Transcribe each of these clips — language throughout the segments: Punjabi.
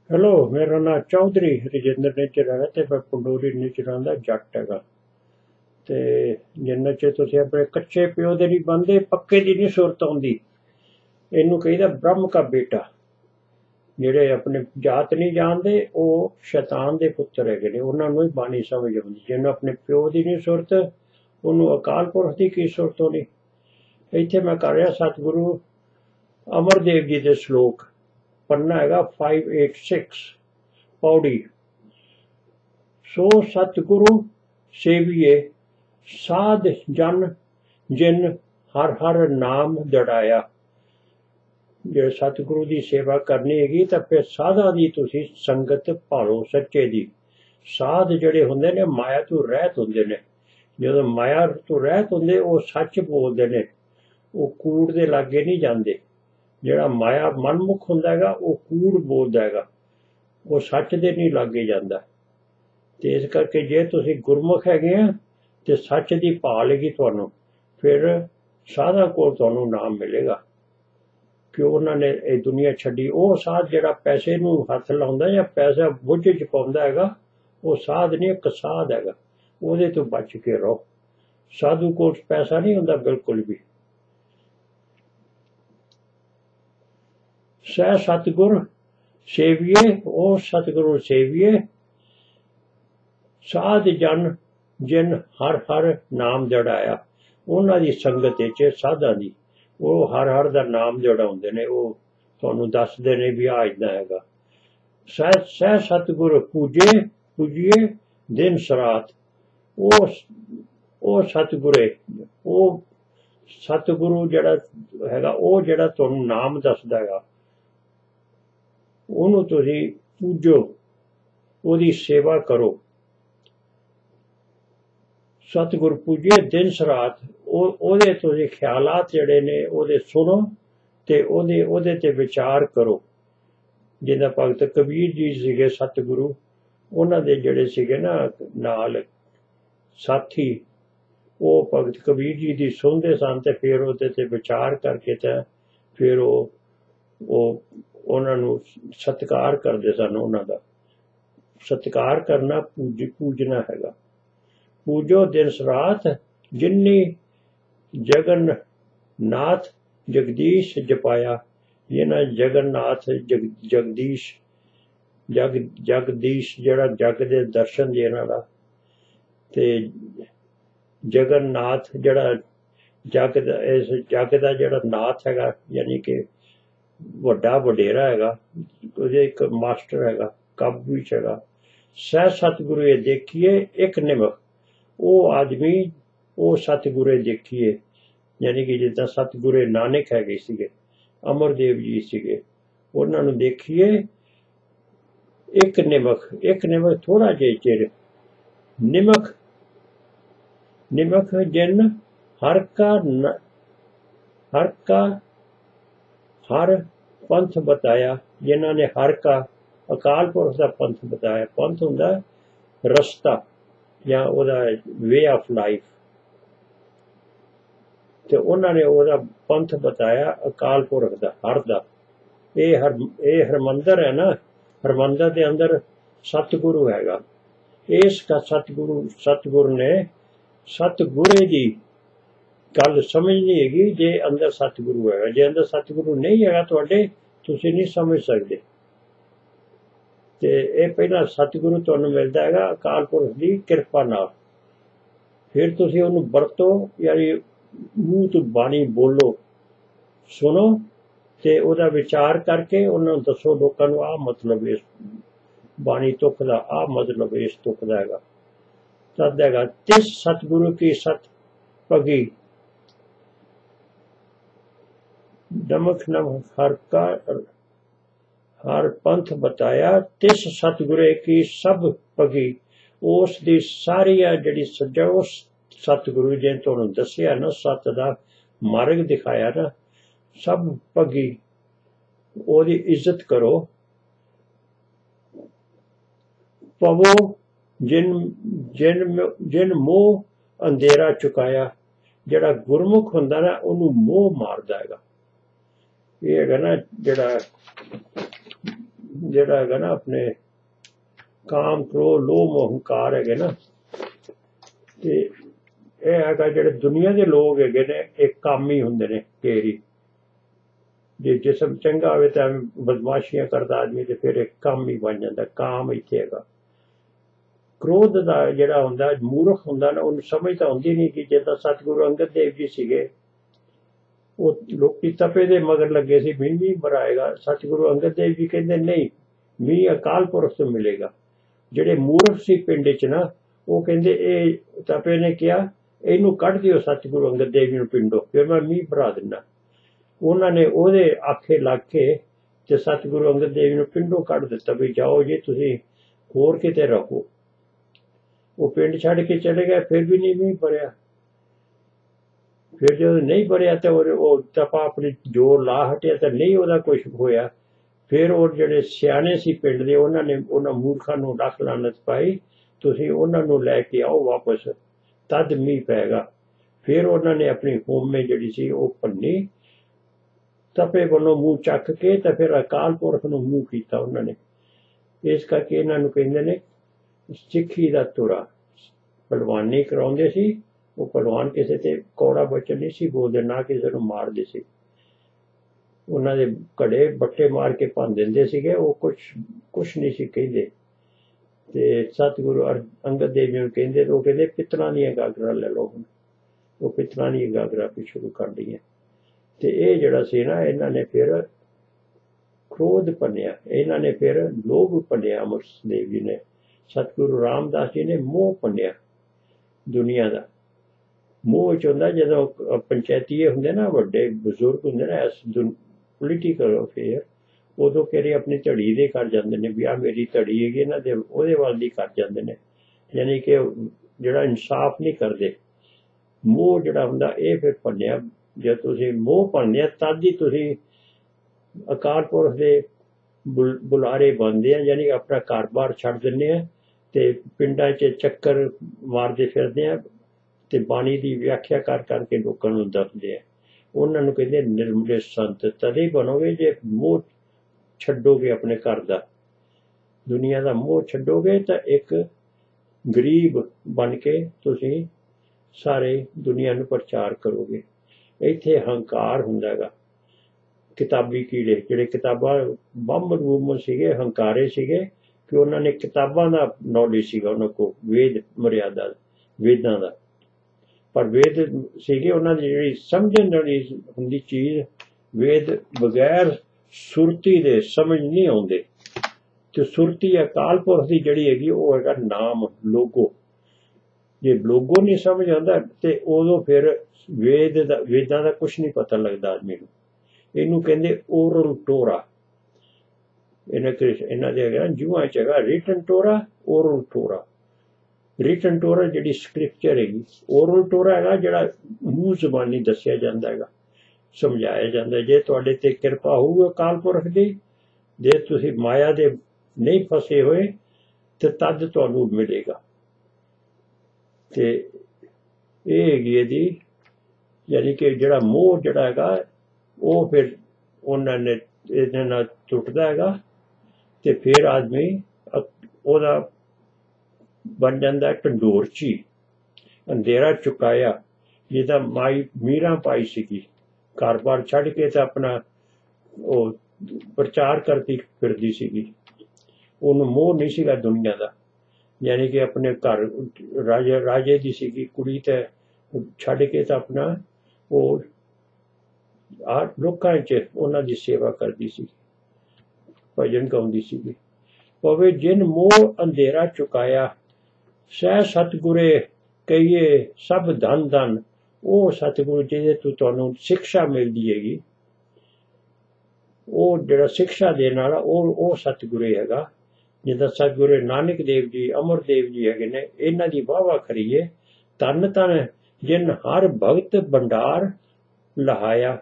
हेलो, मेरा नाम चौधरी रजिंदर नेचर है ते मैं पंडोरी नेचर दा जट हैगा। ते जिन्ना चिर तुसीं अपने कच्चे प्यो दे नहीं बनदे पक्के दी नहीं सुरत आउंदी। इनू कहीदा ब्रह्म का बेटा। ਜਿਹੜੇ अपने जात नहीं जानते वो शैतान के पुत्र हैगे ने, उन्हां नूं ही बाणी समझ आउंदी। जिन्हों अपने प्यो की नहीं सुरत उन्होंने अकाल पुरख की की सुरत होनी। इत्थे मैं कर रहा सतगुरु अमरदेव जी के श्लोक पढ़ना हैगा 586 पौड़ी। सो सतगुरु सेविए साध जन जिन हर हर नाम जड़ाया। जो सतगुरु की सेवा करनी हैगी तो फिर साधा की तुसी संगत भालो सच्चे दी। साध जड़े होंदे ने माया तो रहत होंदे ने। जो माया तो रहत होंदे वो सच बोलते ने, वो कूड़ दे लागे नहीं जाते। ਜਿਹੜਾ माया मनमुख ਹੁੰਦਾ ਹੈਗਾ ਉਹ ਕੂੜ ਬੋਲਦਾ ਹੈਗਾ, ਉਹ ਸੱਚ ਦੇ ਨਹੀਂ ਲਾਗੇ ਜਾਂਦਾ। ਤੇ ਇਸ ਕਰਕੇ ਜੇ ਤੁਸੀਂ ਗੁਰਮੁਖ ਹੈਗੇ ਆ ਤੇ ਸੱਚ ਦੀ ਭਾਲ ਹੈਗੀ ਤੁਹਾਨੂੰ, ਫਿਰ ਸਾਧਾਂ ਕੋਲ ਤੁਹਾਨੂੰ ਨਾਮ ਮਿਲੇਗਾ। ਕਿ ਉਹਨਾਂ ਨੇ ਇਹ ਦੁਨੀਆ ਛੱਡੀ। ਉਹ ਸਾਧ ਜਿਹੜਾ ਪੈਸੇ ਨੂੰ ਹੱਥ ਲਾਉਂਦਾ ਜਾਂ ਪੈਸਾ ਬੁੱਝ ਚ ਪਾਉਂਦਾ ਹੈਗਾ, ਉਹ ਸਾਧ ਨਹੀਂ, ਇੱਕ ਸਾਧ ਹੈਗਾ। ਉਹਦੇ ਤੋਂ ਬਚ ਕੇ ਰਹੋ। ਸਾਧੂ ਕੋਲ ਪੈਸਾ ਨਹੀਂ ਹੁੰਦਾ ਬਿਲਕੁਲ ਵੀ। सह सतगुर सेविए ओ सतगुरु सेविए साध जन जिन हर हर नाम जड़ाया। उन्हां दी संगत विच साधां दी वो हर हर दा नाम जड़ाउंदे ने, वो तुहानूं दसदे ने भी आ इदां हैगा। सह सतगुर पूजे पूजिए दिन सरात। ओ सतगुरे ओ सतगुरु जिहड़ा हैगा वो जिहड़ा तुहानूं नाम दसदा हैगा ਉਹਨੂੰ ਤੁਸੀਂ ਪੂਜੋ, ਉਹਦੀ ਸੇਵਾ ਕਰੋ। ਸਤਿਗੁਰ ਪੂਜੇ ਦਿਨ ਰਾਤ। ਉਹਦੇ ਤੁਸੀਂ ਖਿਆਲਾਤ ਜਿਹੜੇ ਨੇ ਉਹਦੇ ਸੁਣੋ ਤੇ ਉਹਦੇ ਤੇ ਵਿਚਾਰ ਕਰੋ। ਜਿੱਦਾਂ ਭਗਤ ਕਬੀਰ ਜੀ ਸੀਗੇ ਸਤਿਗੁਰੂ, ਉਹਨਾਂ ਦੇ ਜਿਹੜੇ ਸੀਗੇ ਨਾ ਨਾਲ ਸਾਥੀ, ਉਹ ਭਗਤ ਕਬੀਰ ਜੀ ਦੀ ਸੁਣਦੇ ਸਨ ਤੇ ਫਿਰ ਉਹਦੇ ਤੇ ਵਿਚਾਰ ਕਰਕੇ ਤਾਂ ਫਿਰ ਉਹ ਉਹਨਾਂ ਨੂੰ ਸਤਿਕਾਰ ਕਰਦੇ ਸਨ। ਉਹਨਾਂ ਦਾ ਸਤਿਕਾਰ ਕਰਨਾ ਪੂਜਣਾ ਹੈਗਾ। ਪੂਜੋ ਦਿਨ ਰਾਤ ਜਿਨੀ ਜਗਨਨਾਥ ਜਗਦੀਸ਼ ਜਪਾਇਆ। ਜਿਹਨਾਂ ਜਗਨਨਾਥ ਜਗਦੀਸ਼ ਜਗਦੀਸ਼ ਜਿਹੜਾ ਜਗ ਦੇ ਦਰਸ਼ਨ ਜਿਹਨਾਂ ਦਾ, ਤੇ ਜਗਨਨਾਥ ਜਿਹੜਾ ਜਗ ਦਾ, ਇਸ ਜਗ ਦਾ ਜਿਹੜਾ ਨਾਥ ਹੈਗਾ, ਯਾਨੀ ਕਿ ਵੱਡਾ ਵਡੇਰਾ ਹੈਗਾ, ਉਹਦੇ ਇੱਕ ਮਾਸਟਰ ਹੈਗਾ, ਕਾਬੂ ਵਿੱਚ ਹੈਗਾ। ਸਹਿ ਸਤਿਗੁਰੂ ਇਹ ਦੇਖੀਏ ਇੱਕ ਨਿਮਖ। ਉਹ ਆਦਮੀ ਉਹ ਸਤਿਗੁਰੇ ਦੇਖੀਏ, ਯਾਨੀ ਕਿ ਜਿੱਦਾਂ ਸਤਿਗੁਰੇ ਨਾਨਕ ਹੈਗੇ ਸੀਗੇ, ਅਮਰਦੇਵ ਜੀ ਸੀਗੇ, ਉਹਨਾਂ ਨੂੰ ਦੇਖੀਏ ਇੱਕ ਨਿਮਖ। ਇੱਕ ਨਿਮਖ ਥੋੜਾ ਜਿਹਾ ਚਿਰ। ਨਿਮਖ ਨਿਮਖ ਜਿਨ ਹਰ ਕਾ हर पंथ बताया। जिन्हों ने हर का अकाल पुरख का पंथ बताया। पंथ हुंदा रस्ता या ओदा वे ऑफ लाइफ, ते उन्होंने ओदा पंथ बताया अकाल पुरख का हर का। ये हरमंदर है ना, हरमंदर के अंदर सतगुरु हैगा। इसका सतगुरु ने सतगुरे की गल समझनी हैगी। जे अंदर सतगुरु है, जे अंदर सतगुरु नहीं है तुहाडे, तुसीं नहीं समझ सकते। ते ये पहला सतगुरु तुहानूं मिलदा हैगा अकाल पुरख की किरपा नाल। फिर तुसीं उहनूं वरतो, यानी मूँह तो बाणी बोलो, सुनो ते उहदा विचार करके उन्हां नूं दसो लोकां नूं आ मतलब इस बाणी तुख दा, आ मतलब इस तुख दा हैगा। तद हैगा तिस सतगुरु की सत भगी। नमक नमक हर पंथ बताया। तिस सतगुरे की सब पगी। उस दी सारिया जड़ी सज्जा उस सतगुरु जे तुहानूं दसिया ना, सत दा मार्ग दिखाया ना, सब पगी। ओदी इज्जत करो। पवो जिन मोह अंधेरा चुकाया। जड़ा गुरमुख हुंदा ना उहनूं मोह मारदा हैगा। ये हैगा ना जड़ा ਜਿਹੜਾ ਹੈਗਾ ਨਾ ਆਪਣੇ ਕਾਮ ਕ੍ਰੋਧ ਲੋਭ ਮੋਹ ਹੰਕਾਰ ਹੈਗੇ ਨਾ, ਤੇ ਇਹ ਹੈਗਾ ਜਿਹੜੇ ਦੁਨੀਆ ਦੇ ਲੋਕ ਹੈਗੇ ਨੇ ਇਹ ਕਾਮੀ ਹੁੰਦੇ ਨੇ। ਕੇਰੀ ਜੇ ਜਿਸਮ ਚੰਗਾ ਹੋਵੇ ਤਾਂ ਬਦਮਾਸ਼ੀਆਂ ਕਰਦਾ ਆਦਮੀ ਤੇ ਫਿਰ ਇੱਕ ਕੰਮ ਹੀ ਬਣ ਜਾਂਦਾ। ਕਾਮ ਇੱਥੇ ਹੈਗਾ। ਕ੍ਰੋਧ ਦਾ ਜਿਹੜਾ ਹੁੰਦਾ ਮੂਰਖ ਹੁੰਦਾ ਨਾ, ਉਹਨੂੰ ਸਮਝ ਤਾਂ ਹੁੰਦੀ ਨਹੀਂ ਕਿ ਜਿੱਦਾਂ ਸਤਿਗੁਰੂ ਅੰਗਦ ਦੇਵ ਜੀ ਸੀਗੇ, ਉਹ ਲੋਕੀ ਤਪੇ ਦੇ ਮਗਰ ਲੱਗੇ ਸੀ ਮੀਂਹ ਵੀ ਬਰਾਏਗਾ। ਸਤਿਗੁਰੂ ਅੰਗਦ ਦੇਵ ਜੀ ਕਹਿੰਦੇ ਨਹੀਂ, ਮੀਂਹ ਅਕਾਲ ਪੁਰਖ ਤੋਂ ਮਿਲੇਗਾ। ਜਿਹੜੇ ਮੂਰਖ ਸੀ ਪਿੰਡ 'ਚ ਨਾ, ਉਹ ਕਹਿੰਦੇ ਇਹ ਤਪੇ ਨੇ ਕਿਹਾ ਇਹਨੂੰ ਕੱਢ ਦਿਓ ਸਤਿਗੁਰੂ ਅੰਗਦ ਦੇਵ ਜੀ ਨੂੰ ਪਿੰਡੋਂ, ਫਿਰ ਮੈਂ ਮੀਂਹ ਭਰਾ ਦਿੰਦਾ। ਉਹਨਾਂ ਨੇ ਉਹਦੇ ਆਖੇ ਲੱਗ ਕੇ ਤੇ ਸਤਿਗੁਰੂ ਅੰਗਦ ਦੇਵ ਜੀ ਨੂੰ ਪਿੰਡੋਂ ਕੱਢ ਦਿੱਤਾ ਵੀ ਜਾਓ ਜੀ ਤੁਸੀਂ ਹੋਰ ਕਿਤੇ ਰਹੋ। ਉਹ ਪਿੰਡ ਛੱਡ ਕੇ ਚਲੇ ਗਏ, ਫਿਰ ਵੀ ਨਹੀਂ ਮੀਂਹ ਭਰਿਆ। ਫਿਰ ਜਦੋਂ ਨਹੀਂ ਭਰਿਆ ਤਾਂ ਉਹ ਤਪਾ ਆਪਣੀ ਜ਼ੋਰ ਲਾ ਹਟਿਆ ਤਾਂ ਨਹੀਂ ਉਹਦਾ ਕੁਝ ਹੋਇਆ। ਫਿਰ ਉਹ ਜਿਹੜੇ ਸਿਆਣੇ ਸੀ ਪਿੰਡ ਦੇ, ਉਹਨਾਂ ਨੇ ਉਹਨਾਂ ਮੂਰਖਾਂ ਨੂੰ ਲੱਖ ਲਾਨਤ ਪਾਈ, ਤੁਸੀਂ ਉਹਨਾਂ ਨੂੰ ਲੈ ਕੇ ਆਓ ਵਾਪਸ, ਤਦ ਮੀਂਹ ਪਏਗਾ। ਫਿਰ ਉਹਨਾਂ ਨੇ ਆਪਣੀ ਹੋਮੇ ਜਿਹੜੀ ਸੀ ਉਹ ਭੰਨੀ, ਤਪੇ ਵੱਲੋਂ ਮੂੰਹ ਚੱਕ ਕੇ ਤਾਂ ਫਿਰ ਅਕਾਲ ਪੁਰਖ ਨੂੰ ਮੂੰਹ ਕੀਤਾ ਉਹਨਾਂ ਨੇ। ਇਸ ਕਰਕੇ ਇਹਨਾਂ ਨੂੰ ਕਹਿੰਦੇ ਨੇ ਸਿੱਖੀ ਦਾ ਤੁਰਾ। ਭਲਵਾਨੀ ਕਰਾਉਂਦੇ ਸੀ, ਉਹ ਭਲਵਾਨ ਕਿਸੇ ਤੇ ਕੌੜਾ ਬਚਨ ਨਹੀਂ ਸੀ ਬੋਲਦੇ, ਨਾ ਕਿਸੇ ਨੂੰ ਮਾਰਦੇ ਸੀ। ਉਹਨਾਂ ਦੇ ਘੜੇ ਬੱਟੇ ਮਾਰ ਕੇ ਭੰਨ ਦਿੰਦੇ ਸੀਗੇ, ਉਹ ਕੁਛ ਨਹੀਂ ਸੀ ਕਹਿੰਦੇ। ਤੇ ਸਤਿਗੁਰੂ ਅੰਗਦ ਦੇਵ ਜੀ ਨੂੰ ਕਹਿੰਦੇ, ਉਹ ਕਹਿੰਦੇ ਪਿੱਤਲਾਂ ਦੀਆਂ ਗਾਗਰਾਂ ਲੈ ਲਓ। ਹੁਣ ਉਹ ਪਿੱਤਲਾਂ ਦੀਆਂ ਗਾਗਰਾਂ ਵੀ ਸ਼ੁਰੂ ਕਰ ਲਈਆਂ। ਤੇ ਇਹ ਜਿਹੜਾ ਸੀ ਨਾ, ਇਹਨਾਂ ਨੇ ਫਿਰ ਕ੍ਰੋਧ ਭੰਨਿਆ, ਇਹਨਾਂ ਨੇ ਫਿਰ ਲੋਭ ਭੰਨਿਆ। ਅਮਰਦਾਸ ਦੇਵ ਜੀ ਨੇ, ਸਤਿਗੁਰੂ ਰਾਮਦਾਸ ਜੀ ਨੇ ਮੋਹ ਭੰਨਿਆ ਦੁਨੀਆ ਦਾ। ਮੋਹ ਚ ਹੁੰਦਾ ਜਦੋਂ ਪੰਚਾਇਤੀਏ ਹੁੰਦੇ ਨਾ, ਵੱਡੇ ਬਜ਼ੁਰਗ ਹੁੰਦੇ ਨਾ ਇਸ ਪੋਲੀਟੀਕਲ ਅਫੇਅਰ, ਉਦੋਂ ਕਿਹੜੇ ਆਪਣੀ ਧੜੀ ਦੇ ਕਰ ਜਾਂਦੇ ਨੇ ਵੀ ਆਹ ਮੇਰੀ ਧੜੀ ਹੈਗੀ ਨਾ, ਤੇ ਉਹਦੇ ਵੱਲ ਦੀ ਕਰ ਜਾਂਦੇ ਨੇ। ਯਾਨੀ ਕਿ ਜਿਹੜਾ ਇਨਸਾਫ ਨਹੀਂ ਕਰਦੇ। ਮੋਹ ਜਿਹੜਾ ਹੁੰਦਾ ਇਹ ਫਿਰ ਭੰਨਿਆ। ਜੇ ਤੁਸੀਂ ਮੋਹ ਭੰਨਿਆ ਤਦ ਹੀ ਤੁਸੀਂ ਅਕਾਲ ਪੁਰਖ ਦੇ ਬੁਲਾਰੇ ਬਣਦੇ ਆ, ਯਾਨੀ ਆਪਣਾ ਘਰ-ਬਾਰ ਛੱਡ ਦਿੰਦੇ ਆ ਤੇ ਪਿੰਡਾਂ 'ਚ ਚੱਕਰ ਮਾਰਦੇ ਫਿਰਦੇ ਆ ਤੇ ਬਾਣੀ ਦੀ ਵਿਆਖਿਆ ਕਰ ਕਰਕੇ ਲੋਕਾਂ ਨੂੰ ਦੱਸਦੇ ਆ। ਉਹਨਾਂ ਨੂੰ ਕਹਿੰਦੇ ਨਿਰਮਲੇ ਸੰਤ। ਤਦੇ ਬਣੋਗੇ ਜੇ ਮੋਹ ਛੱਡੋਗੇ ਆਪਣੇ ਘਰ ਦਾ, ਦੁਨੀਆ ਦਾ ਮੋਹ ਛੱਡੋਗੇ ਤਾਂ ਇੱਕ ਗਰੀਬ ਬਣ ਕੇ ਤੁਸੀਂ ਸਾਰੇ ਦੁਨੀਆ ਨੂੰ ਪ੍ਰਚਾਰ ਕਰੋਗੇ। ਇੱਥੇ ਹੰਕਾਰ ਹੁੰਦਾ ਹੈਗਾ। ਕਿਤਾਬੀ ਕੀੜੇ ਜਿਹੜੇ ਕਿਤਾਬਾਂ ਬੰਬ ਰੂਮ ਸੀਗੇ, ਹੰਕਾਰੇ ਸੀਗੇ ਕਿ ਉਹਨਾਂ ਨੇ ਕਿਤਾਬਾਂ ਦਾ ਨੌਲੇਜ ਸੀਗਾ ਉਹਨਾਂ ਕੋਲ, ਵੇਦ ਮਰਿਆਦਾ ਵੇਦਾਂ ਦਾ, ਪਰ ਵੇਦ ਸੀਗੇ ਉਹਨਾਂ ਦੀ ਜਿਹੜੀ ਸਮਝਣ ਵਾਲੀ ਹੁੰਦੀ ਚੀਜ਼, ਵੇਦ ਬਗੈਰ ਸੁਰਤੀ ਦੇ ਸਮਝ ਨਹੀਂ ਆਉਂਦੇ। ਤੇ ਸੁਰਤੀ ਅਕਾਲ ਪੁਰਖ ਦੀ ਜਿਹੜੀ ਹੈਗੀ ਉਹ ਹੈਗਾ ਨਾਮ, ਲੋਗੋ। ਜੇ ਲੋਗੋ ਨਹੀਂ ਸਮਝ ਆਉਂਦਾ ਤੇ ਉਦੋਂ ਫਿਰ ਵੇਦਾਂ ਦਾ ਕੁਛ ਨਹੀਂ ਪਤਾ ਲੱਗਦਾ ਆਦਮੀ ਨੂੰ। ਇਹਨੂੰ ਕਹਿੰਦੇ ਓਰਲ ਟੋਰਾ। ਇਹਨਾਂ ਦੇ ਹੈਗਾ ਜੂਆਂ 'ਚ ਹੈਗਾ written Torah, oral Torah. Written Torah ਜਿਹੜੀ ਸਕ੍ਰਿਪਚਰ ਹੈਗੀ, ਓਰਲ ਟੋਰਾ ਹੈਗਾ ਜਿਹੜਾ ਮੂੰਹ ਜ਼ਬਾਨੀ ਦੱਸਿਆ ਜਾਂਦਾ ਹੈਗਾ, ਸਮਝਾਇਆ ਜਾਂਦਾ। ਜੇ ਤੁਹਾਡੇ ਤੇ ਕਿਰਪਾ ਹੋਊ ਅਕਾਲ ਪੁਰਖ ਦੀ, ਜੇ ਤੁਸੀਂ ਮਾਇਆ ਦੇ ਨਹੀਂ ਫਸੇ ਹੋਏ ਤੇ ਤਦ ਤੁਹਾਨੂੰ ਮਿਲੇਗਾ। ਤੇ ਇਹ ਹੈਗੀ ਇਹਦੀ, ਯਾਨੀ ਕਿ ਜਿਹੜਾ ਮੋਹ ਜਿਹੜਾ ਹੈਗਾ ਉਹ ਫਿਰ ਉਹਨਾਂ ਨੇ ਇਹਦੇ ਨਾਲ ਟੁੱਟਦਾ ਹੈਗਾ ਤੇ ਫਿਰ ਆਦਮੀ ਉਹਦਾ ਬਣ ਜਾਂਦਾ ਢੰਡੋਰਚੀ। ਅੰਧੇਰਾ ਚੁਕਾਇਆ, ਜਿਹਦਾ ਮਾਈ ਮੀਰਾਂ ਪਾਈ ਸੀਗੀ, ਘਰ-ਬਾਰ ਛੱਡ ਕੇ ਤਾਂ ਆਪਣਾ ਉਹ ਪ੍ਰਚਾਰ ਕਰਦੀ ਫਿਰਦੀ ਸੀਗੀ। ਉਹਨੂੰ ਮੋਹ ਨਹੀਂ ਸੀਗਾ ਦੁਨੀਆ ਦਾ, ਯਾਨੀ ਕਿ ਆਪਣੇ ਘਰ ਰਾਜੇ ਦੀ ਸੀਗੀ ਕੁੜੀ ਤੇ ਛੱਡ ਕੇ ਤਾਂ ਆਪਣਾ ਉਹ ਲੋਕਾਂ 'ਚ ਉਹਨਾਂ ਦੀ ਸੇਵਾ ਕਰਦੀ ਸੀ, ਭਜਨ ਗਾਉਂਦੀ ਸੀਗੀ। ਪਵੇ ਜਿਨ ਮੋਹ ਅੰਧੇਰਾ ਚੁਕਾਇਆ, ਸਹਿ ਸਤਿਗੁਰੇ ਕਹੀਏ ਸਭ ਧਨ ਧਨ। ਉਹ ਸਤਿਗੁਰੂ ਜਿਹਦੇ ਤੋਂ ਤੁਹਾਨੂੰ ਸਿੱਖਿਆ ਮਿਲਦੀ ਹੈਗੀ, ਉਹ ਜਿਹੜਾ ਸਿੱਖਿਆ ਦੇਣ ਵਾਲਾ ਉਹ ਸਤਿਗੁਰੇ ਹੈਗਾ। ਜਿੱਦਾਂ ਸਤਿਗੁਰੂ ਨਾਨਕ ਦੇਵ ਜੀ, ਅਮਰਦੇਵ ਜੀ ਹੈਗੇ ਨੇ, ਇਹਨਾਂ ਦੀ ਵਾਹਵਾ ਕਰੀਏ। ਧੰਨ ਧੰਨ ਜਿਨ ਹਰ ਭਗਤ ਭੰਡਾਰ ਲਹਾਇਆ।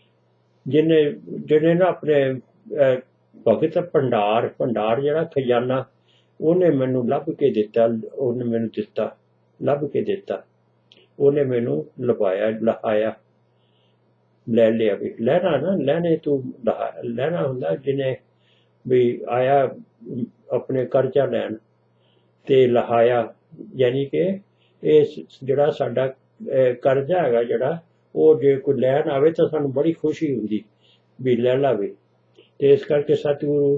ਜਿਹਨੇ ਨਾ ਆਪਣੇ ਭਗਤ ਭੰਡਾਰ ਜਿਹੜਾ ਖਜ਼ਾਨਾ, ਉਹਨੇ ਮੈਨੂੰ ਲੱਭ ਕੇ ਦਿੱਤਾ, ਉਹਨੇ ਮੈਨੂੰ ਦਿੱਤਾ, ਲੱਭ ਕੇ ਦਿੱਤਾ, ਉਹਨੇ ਮੈਨੂੰ ਲਹਾਇਆ। ਲੈ ਲਿਆ ਵੀ ਲੈਣਾ ਨਾ, ਲੈਣੇ ਤੂੰ ਲੈਣਾ ਹੁੰਦਾ। ਜਿਹਨੇ ਵੀ ਆਇਆ ਆਪਣੇ ਕਰਜ਼ਾ ਲੈਣ ਤੇ ਲਹਾਇਆ, ਯਾਨੀ ਕਿ ਇਹ ਜਿਹੜਾ ਸਾਡਾ ਕਰਜ਼ਾ ਹੈਗਾ ਜਿਹੜਾ, ਉਹ ਜੇ ਕੋਈ ਲੈਣ ਆਵੇ ਤਾਂ ਸਾਨੂੰ ਬੜੀ ਖੁਸ਼ੀ ਹੁੰਦੀ ਵੀ ਲੈ ਲਾਵੇ। ਤੇ ਇਸ ਕਰਕੇ ਸਤਿਗੁਰੂ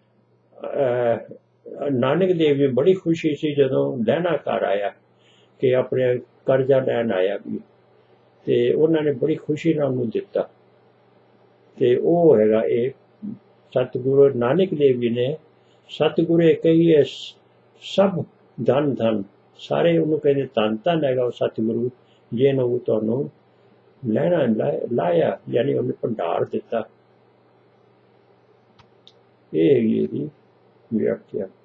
ਨਾਨਕ ਦੇਵ ਜੀ ਬੜੀ ਖੁਸ਼ੀ ਸੀ ਜਦੋਂ ਲਹਿਣਾ ਘਰ ਆਇਆ, ਕਿ ਆਪਣੇ ਕਰਜ਼ਾ ਲੈਣ ਆਇਆ ਵੀ, ਤੇ ਉਹਨਾਂ ਨੇ ਬੜੀ ਖੁਸ਼ੀ ਨਾਲ ਉਹਨੂੰ ਦਿੱਤਾ। ਤੇ ਉਹ ਹੈਗਾ ਇਹ ਸਤਿਗੁਰੂ ਨਾਨਕ ਦੇਵ ਜੀ ਨੇ, ਸਤਿਗੁਰੇ ਕਹੀਏ ਸਭ ਧਨ ਧਨ, ਸਾਰੇ ਉਹਨੂੰ ਕਹਿੰਦੇ ਧੰਨ ਧੰਨ ਹੈਗਾ ਉਹ ਸਤਿਗੁਰੂ, ਜਿਹਨੂੰ ਤੁਹਾਨੂੰ ਲੈਣਾ ਲਾਇਆ, ਯਾਨੀ ਉਹਨੇ ਭੰਡਾਰ ਦਿੱਤਾ। ਇਹ ਹੈਗੀ ਇਹਦੀ ਵਿਆਖਿਆ।